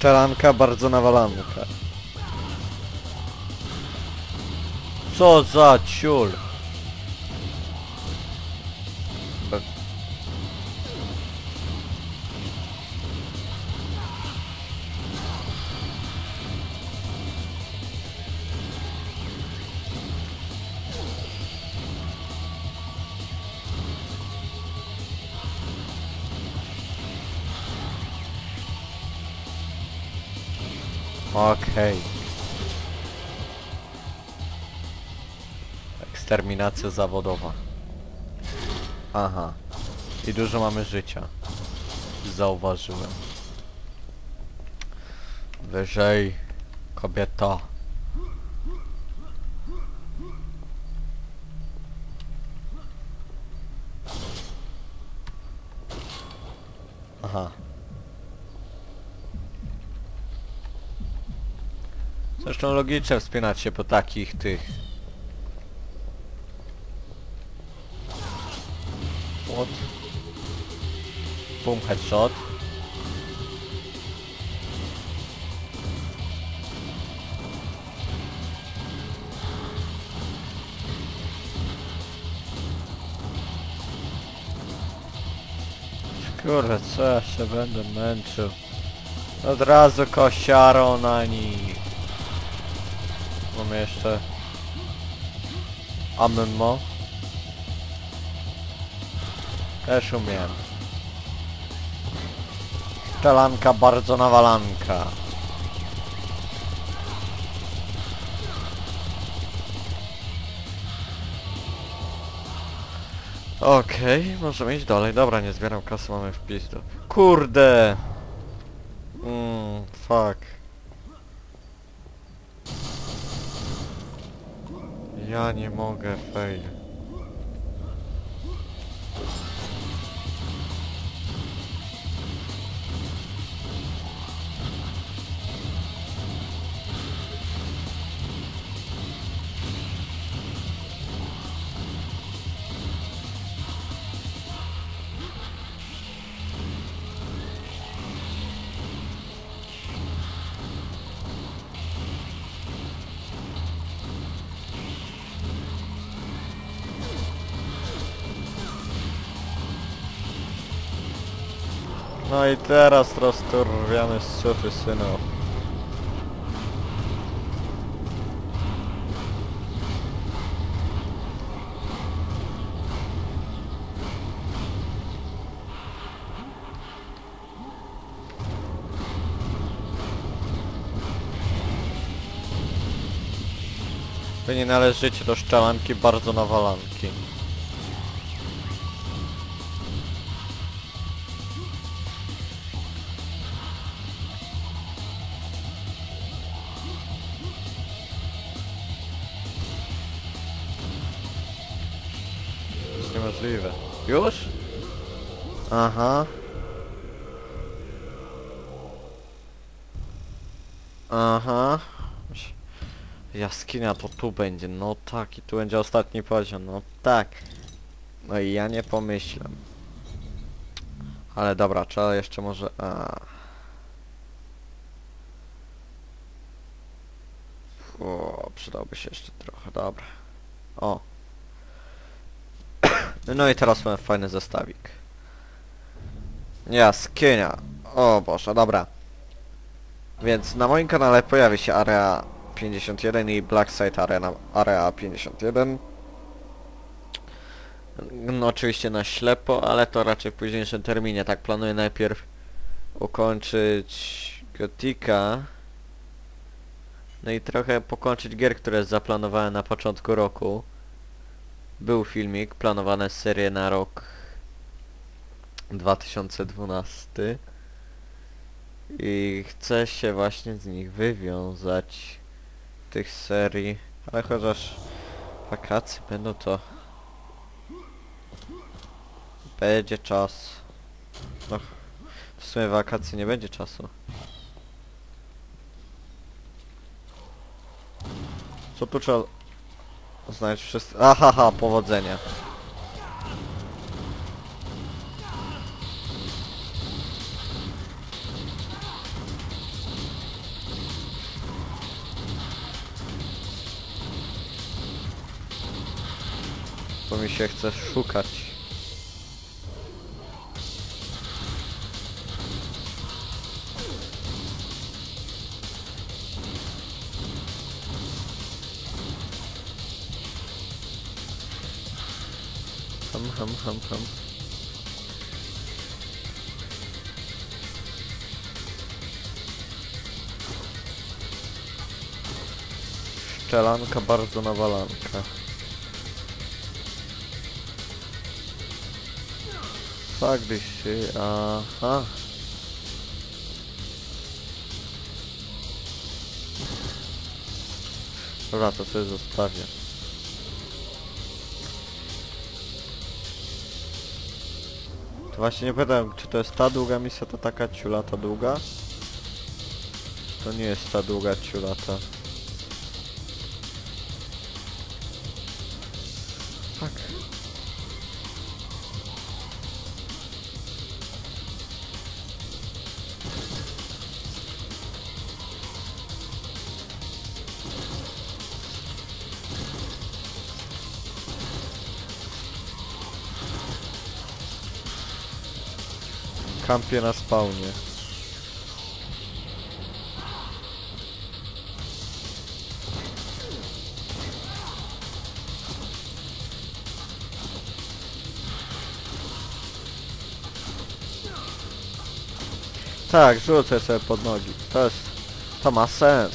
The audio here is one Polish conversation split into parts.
Szczelanka, bardzo nawalanka. Co za ciul! Okej. Eksterminacja zawodowa. Aha. I dużo mamy życia. Zauważyłem. Wyżej. Kobieta. Aha. Zresztą logicznie wspinać się po takich tych. What? Boom, headshot. Kurde, co ja się będę męczył? Od razu kosiarą na nich. Mamy jeszcze ammo. Też umiem. Szczelanka, bardzo nawalanka. Okej, możemy iść dalej. Dobra, nie zbieram kasy, mamy w pizdu. Kurde! Fuck. Ja nie mogę, fail. No i teraz rozturwiamy synu. Wy nie należycie do szczelanki, bardzo nawalanki. Niemożliwe. Już? Aha. Aha. Jaskinia to tu będzie, no tak, i tu będzie ostatni poziom, no tak. No i ja nie pomyślę. Ale dobra, trzeba jeszcze może... O, przydałby się jeszcze trochę, dobra. O. No i teraz mamy fajny zestawik. Jaskinia. O Boże, dobra. Więc na moim kanale pojawi się Area 51 i Blacksite Area 51. No oczywiście na ślepo, ale to raczej w późniejszym terminie. Tak planuję najpierw ukończyć Gotika. No i trochę pokończyć gier, które zaplanowałem na początku roku. Był filmik, planowane serie na rok 2012. I chcę się właśnie z nich wywiązać, tych serii, ale chociaż wakacje będą, to będzie czas. No, w sumie wakacje nie będzie czasu. Co tu trzeba znaleźć wszystko? Ahaha, powodzenia. mi się chce szukać. Ham. Szczelanka bardzo nawalanka. Tak byś się... Aha. Dobra, to sobie zostawię. To właśnie nie pytałem, czy to jest ta długa misja, to taka ciulata długa? To nie jest ta długa ciulata. Tak. Kampię na spawnie. Tak, rzucę sobie pod nogi. To ma sens.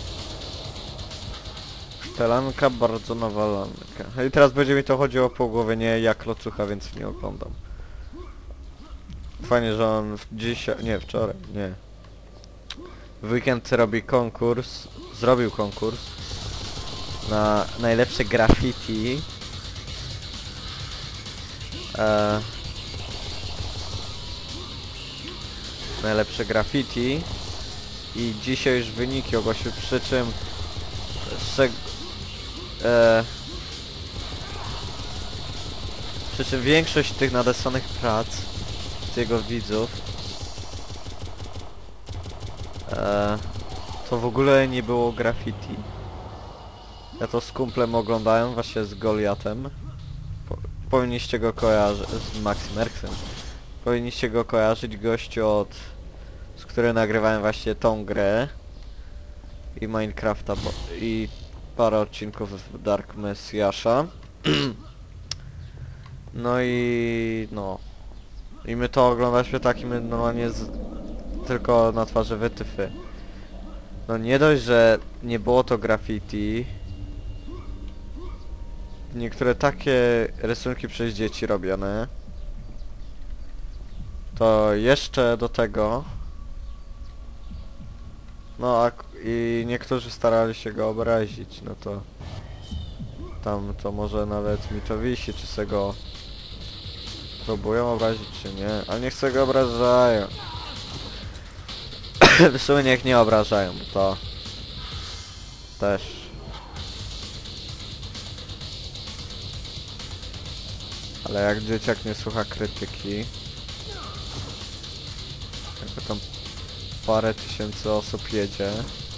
Szczelanka bardzo nawalanka. No i teraz będzie mi to chodziło po głowie, nie jak locucha, więc nie oglądam. Fajnie, że on dzisiaj... nie, wczoraj, nie. W weekend robi konkurs, zrobił konkurs na najlepsze graffiti. Najlepsze graffiti i dzisiaj już wyniki ogłosił, przy czym większość tych nadesłanych prac z jego widzów to w ogóle nie było graffiti. Ja to z kumplem oglądałem, właśnie z Goliatem. Powinniście go kojarzyć, z Maxim Erksem. Powinniście go kojarzyć, gościu z którym nagrywałem właśnie tą grę i Minecrafta i parę odcinków Dark Messiasza. No i my to oglądaliśmy takimi normalnie tylko na twarzy wytyfy. No nie dość, że nie było to graffiti. Niektóre takie rysunki przez dzieci robione. To jeszcze do tego... i niektórzy starali się go obrazić, no to... Tam to może nawet mi to wisi, czy se go... próbują obrazić, czy nie, ale niech se go obrażają. W sumie niech nie obrażają, bo to... też... Ale jak dzieciak nie słucha krytyki... jakby tam parę tysięcy osób jedzie...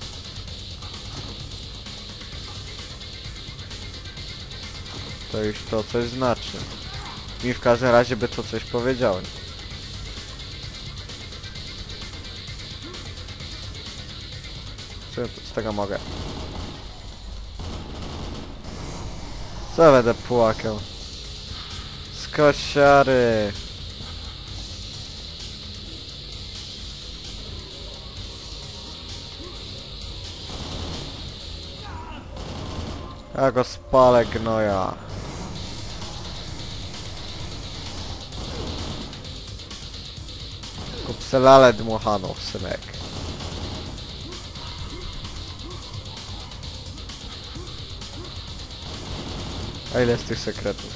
to już to coś znaczy. Mi w każdym razie by to coś powiedziałem. Co ja z tego mogę? Co będę płakał? Z kosiary! Ja go spalę, gnoja. Kup se lalę dmuchaną, synek. A ile z tych sekretów?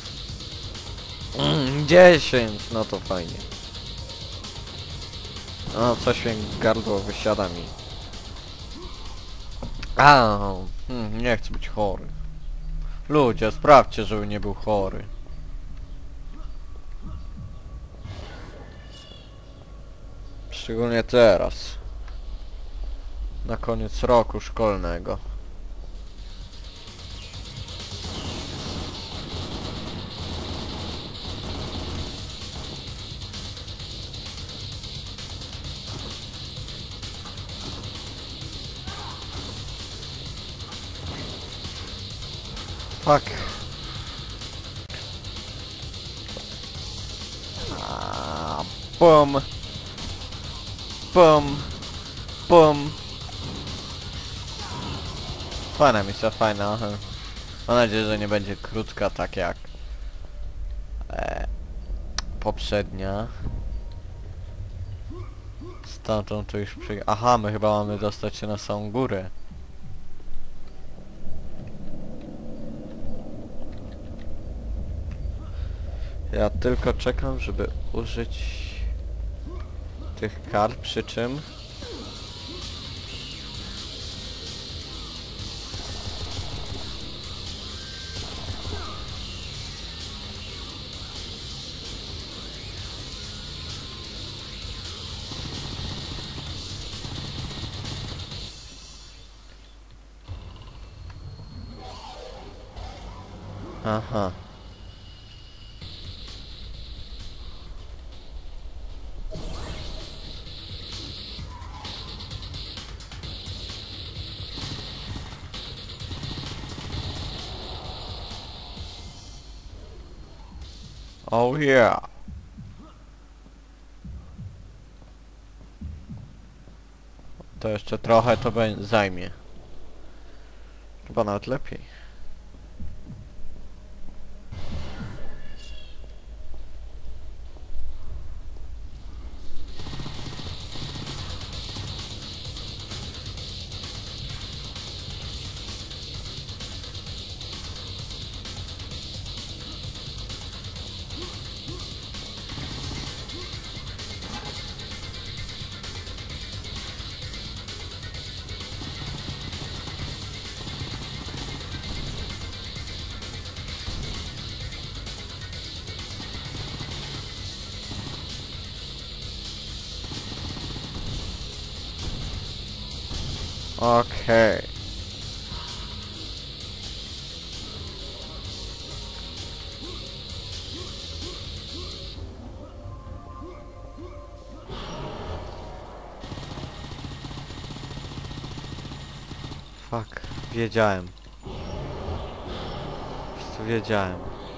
10! No to fajnie. No, coś mi gardło wysiada mi. Nie chcę być chory. Ludzie, sprawdźcie, żeby nie był chory. Szczególnie teraz. Na koniec roku szkolnego. Fuck. Bum. Bum. Bum. Fajna misja, fajna. Mam nadzieję, że nie będzie krótka tak jak poprzednia. Stamtąd to już aha, my chyba mamy dostać się na samą górę. Ja tylko czekam, żeby użyć tych kart, przy czym aha. Oh yeah. To jeszcze trochę to zajmie. Chyba nawet lepiej. Okej. Fuck, wiedziałem. Po prostu wiedziałem.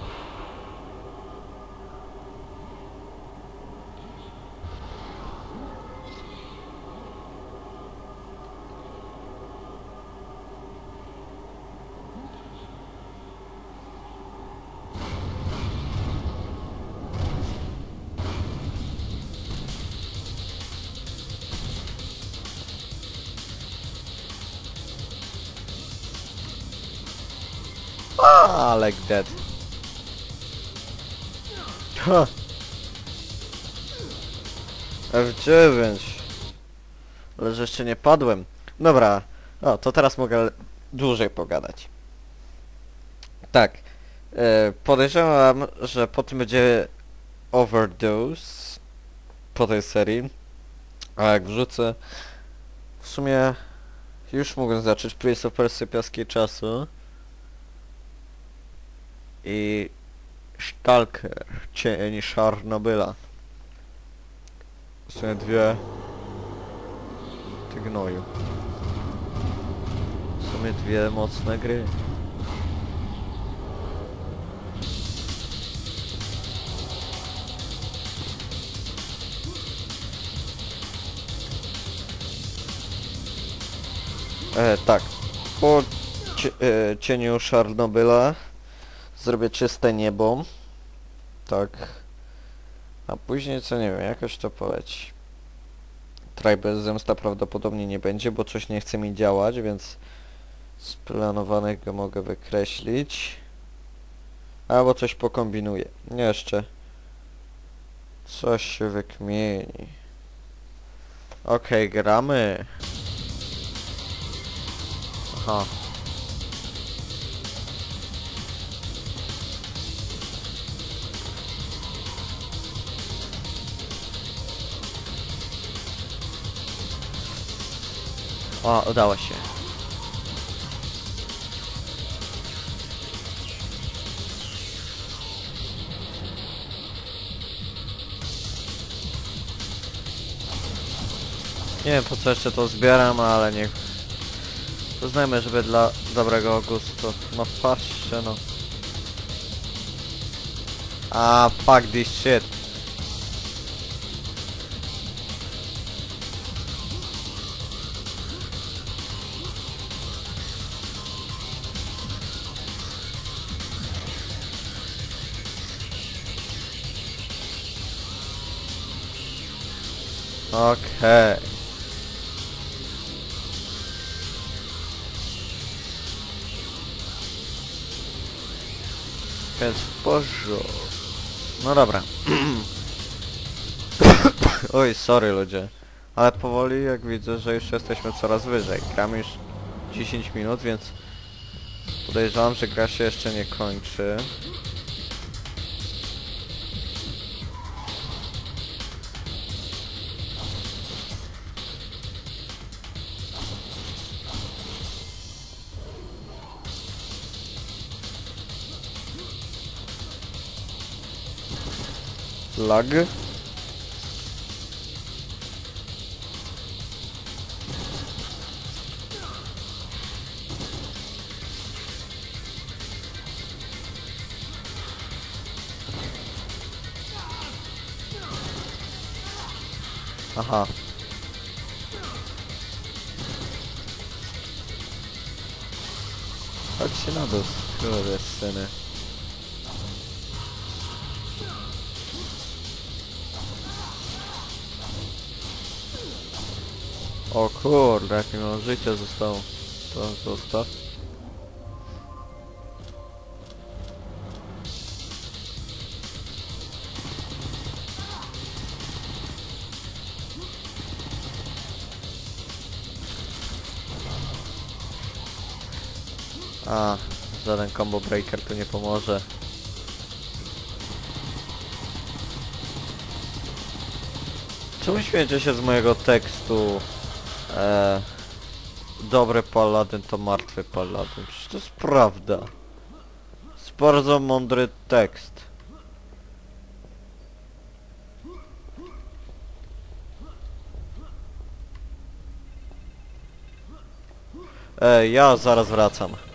Ah, like that. Ha. F9. Ale że jeszcze nie padłem. Dobra. O, to teraz mogę dłużej pogadać. Tak. Podejrzewam, że potem będzie Overdose po tej serii. A jak wrzucę... W sumie... Już mogę zacząć Prince of Persia Piaski Czasu. I Stalker, Cień Czarnobyla. W sumie dwie... Ty gnoju. W sumie dwie mocne gry. Tak. Po Cieniu Czarnobyla zrobię czyste niebo. Tak. A później co nie wiem, jakoś to poleci. Tribal Zemsta prawdopodobnie nie będzie, bo coś nie chce mi działać, więc z planowanego mogę wykreślić. Albo coś pokombinuję. Jeszcze. Coś się wykmieni. Okej, gramy. Aha. O, udało się. Nie wiem po co jeszcze to zbieram, ale niech Uznajmy, żeby dla dobrego gustu. No patrzcie no. Ah, fuck this shit. Okej. Więc w porządku. No dobra. Oj, sorry ludzie. Ale powoli jak widzę, że już jesteśmy coraz wyżej. Gramy już 10 minut, więc podejrzewam, że gra się jeszcze nie kończy. Lag. Aha. Chodźcie na dół, kurde syny. O kurde, jak mi mało życia zostało. To zostaw. A, żaden combo breaker tu nie pomoże. Czemu śmiejecie się z mojego tekstu? Dobry paladyn to martwy paladyn. Przecież to jest prawda. Jest bardzo mądry tekst. Ja zaraz wracam.